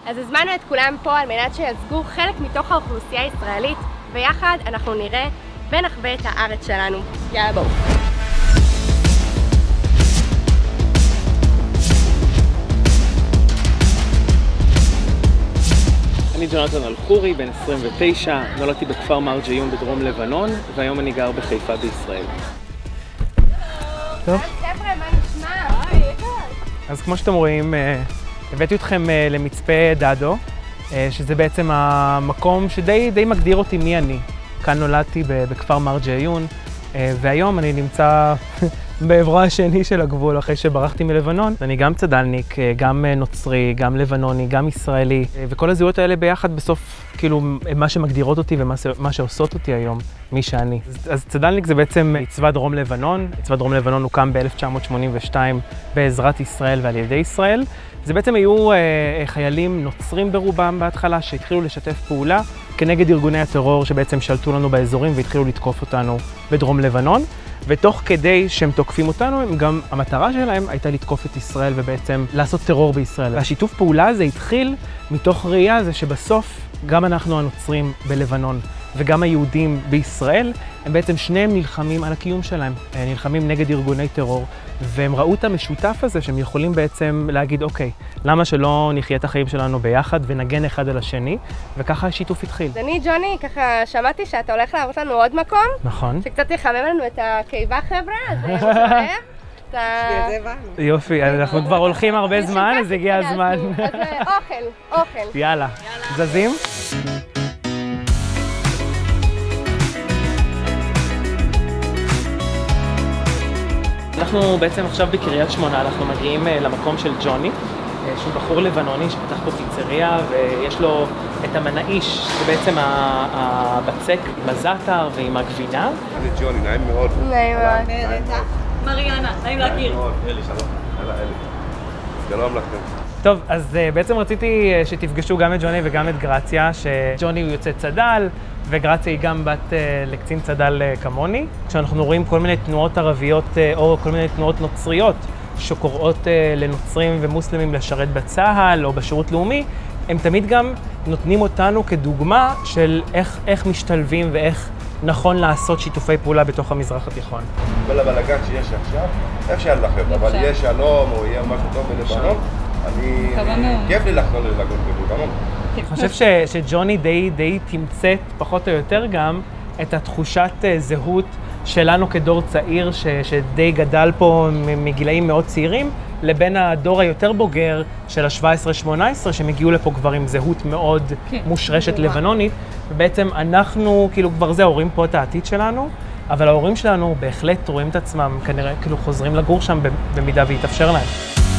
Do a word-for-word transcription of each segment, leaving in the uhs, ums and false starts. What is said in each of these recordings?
אז הזמנו את כולם פה על מנת שיצגו חלק מתוך האוכלוסייה הישראלית, ויחד אנחנו נראה ונחווה את הארץ שלנו. יאללה בואו. אני ג'ונתן אלחורי, בן עשרים ותשע, נולדתי בכפר מרג'יון בדרום לבנון, והיום אני גר בחיפה בישראל. טוב. אז חבר'ה, מה נשמע? אז כמו שאתם רואים, הבאתי אתכם למצפה דדו, שזה בעצם המקום שדי די מגדיר אותי מי אני. כאן נולדתי בכפר מרג'יון, והיום אני נמצא בעברו השני של הגבול אחרי שברחתי מלבנון. אני גם צד"לניק, גם נוצרי, גם לבנוני, גם ישראלי, וכל הזהויות האלה ביחד בסוף, כאילו, מה שמגדירות אותי ומה שעושות אותי היום, מי שאני. אז צד"לניק זה בעצם צבא דרום לבנון. צבא דרום לבנון הוקם ב-אלף תשע מאות שמונים ושתיים בעזרת ישראל ועל ידי ישראל. זה בעצם היו חיילים נוצרים ברובם בהתחלה שהתחילו לשתף פעולה כנגד ארגוני הטרור שבעצם שלטו לנו באזורים והתחילו לתקוף אותנו בדרום לבנון. ותוך כדי שהם תוקפים אותנו, הם גם, המטרה שלהם הייתה לתקוף את ישראל ובעצם לעשות טרור בישראל. והשיתוף פעולה הזה התחיל מתוך ראייה הזה שבסוף גם אנחנו הנוצרים בלבנון וגם היהודים בישראל, הם בעצם שניהם נלחמים על הקיום שלהם, נלחמים נגד ארגוני טרור, והם ראו את המשותף הזה שהם יכולים בעצם להגיד, אוקיי, למה שלא נחיה את החיים שלנו ביחד ונגן אחד על השני, וככה השיתוף התחיל. אני, ג'וני, ככה שמעתי שאתה הולך להראות לנו עוד מקום. נכון. שקצת יחמם לנו את הקיבה, חבר'ה, אז אני שואב. יופי, אנחנו כבר הולכים הרבה זמן, אז הגיע הזמן. אז אוכל, אוכל. יאללה, זזים? אנחנו בעצם עכשיו בקריית שמונה, אנחנו מגיעים למקום של ג'וני, שהוא בחור לבנוני שפתח פה פיצריה ויש לו את המנאיש, זה בעצם הבצק עם הזאטר ועם הגבינה. אני ג'וני, נעים מאוד. נעים מאוד. מריאנה, נעים להכיר. אלי, שלום. יאללה, אלי. שלום לכם. טוב, אז בעצם רציתי שתפגשו גם את ג'וני וגם את גרציה, שג'וני הוא יוצא צד"ל, וגרציה היא גם בת לקצין צד"ל כמוני. כשאנחנו רואים כל מיני תנועות ערביות או כל מיני תנועות נוצריות שקוראות לנוצרים ומוסלמים לשרת בצה"ל או בשירות לאומי, הם תמיד גם נותנים אותנו כדוגמה של איך, איך משתלבים ואיך נכון לעשות שיתופי פעולה בתוך המזרח התיכון. כל הבלגן שיש עכשיו, אפשר לכם, אבל יהיה שלום או יהיה משהו טוב בלבנון, אני... כיף לי לחזור לגור בלבנון. אני חושב ש, שג'וני די, די תמצאת פחות או יותר גם את התחושת זהות שלנו כדור צעיר ש, שדי גדל פה מגילאים מאוד צעירים, לבין הדור היותר בוגר של ה-שבע עשרה שמונה עשרה שהם הגיעו לפה כבר עם זהות מאוד כן. מושרשת לבנונית, ובעצם אנחנו כאילו כבר זה, ההורים פה את העתיד שלנו, אבל ההורים שלנו בהחלט רואים את עצמם כנראה כאילו חוזרים לגור שם במידה ויתאפשר להם.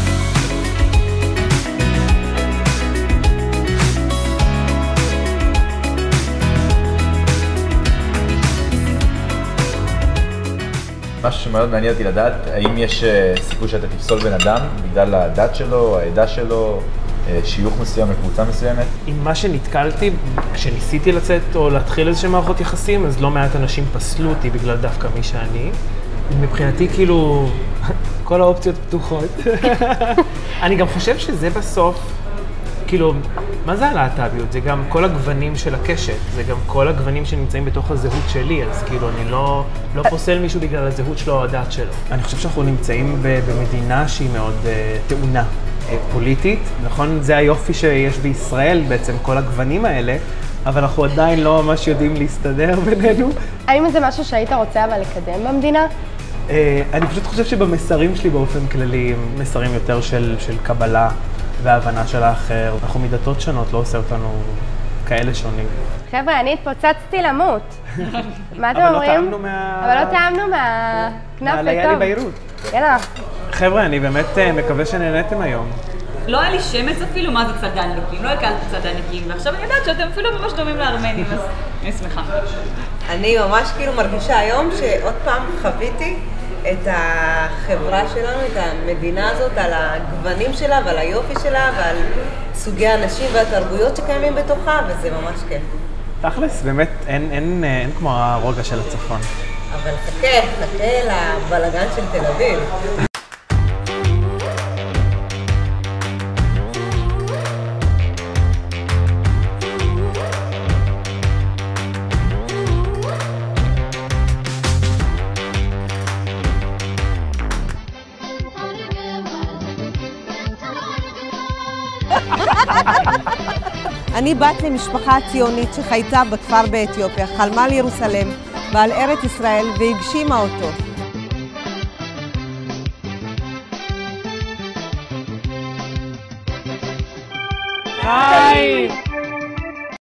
משהו שמאוד מעניין אותי לדעת, האם יש סיכוי שאתה תפסול בן אדם בגלל הדת שלו, העדה שלו, שיוך מסוים לקבוצה מסוימת? עם מה שנתקלתי, כשניסיתי לצאת או להתחיל איזשהם מערכות יחסים, אז לא מעט אנשים פסלו אותי בגלל דווקא מי שאני. מבחינתי כאילו, כל האופציות פתוחות. אני גם חושב שזה בסוף, כאילו, מה זה הלהט"ביות? זה גם כל הגוונים של הקשת, זה גם כל הגוונים שנמצאים בתוך הזהות שלי, אז כאילו אני לא, לא פוסל מישהו בגלל הזהות שלו או הדת שלו. אני חושב שאנחנו נמצאים במדינה שהיא מאוד uh, טעונה, uh, פוליטית, נכון? זה היופי שיש בישראל בעצם, כל הגוונים האלה, אבל אנחנו עדיין לא ממש יודעים להסתדר בינינו. האם זה משהו שהיית רוצה אבל לקדם במדינה? Uh, אני פשוט חושב שבמסרים שלי באופן כללי, מסרים יותר של, של קבלה, וההבנה של האחר. אנחנו מדתות שונות, לא עושה אותנו כאלה שונים. חבר'ה, אני התפוצצתי למות. מה אתם אומרים? אבל לא טעמנו מה... אבל לא טעמנו מהכנף לטוב. היה לי בהירות. יאללה. חבר'ה, אני באמת מקווה שנהנתם היום. לא היה לי שמץ אפילו מה זה צד"לניקים, לא הכרתי צד"לניקים, ועכשיו אני יודעת שאתם אפילו ממש דומים לארמנים, אז אני שמחה. אני ממש כאילו מרגישה היום שעוד פעם חוויתי את החברה שלנו, את המדינה הזאת, על הגוונים שלה ועל היופי שלה ועל סוגי האנשים והתרבויות שקיימים בתוכה, וזה ממש כיף. תכלס, באמת אין, אין, אין כמו הרוגע של הצפון. אבל חכה, חכה לבלגן של תל אביב. אני בת למשפחה ציונית שחייתה בכפר באתיופיה, חלמה על ירוסלם ועל ארץ ישראל והגשימה אותו. היי!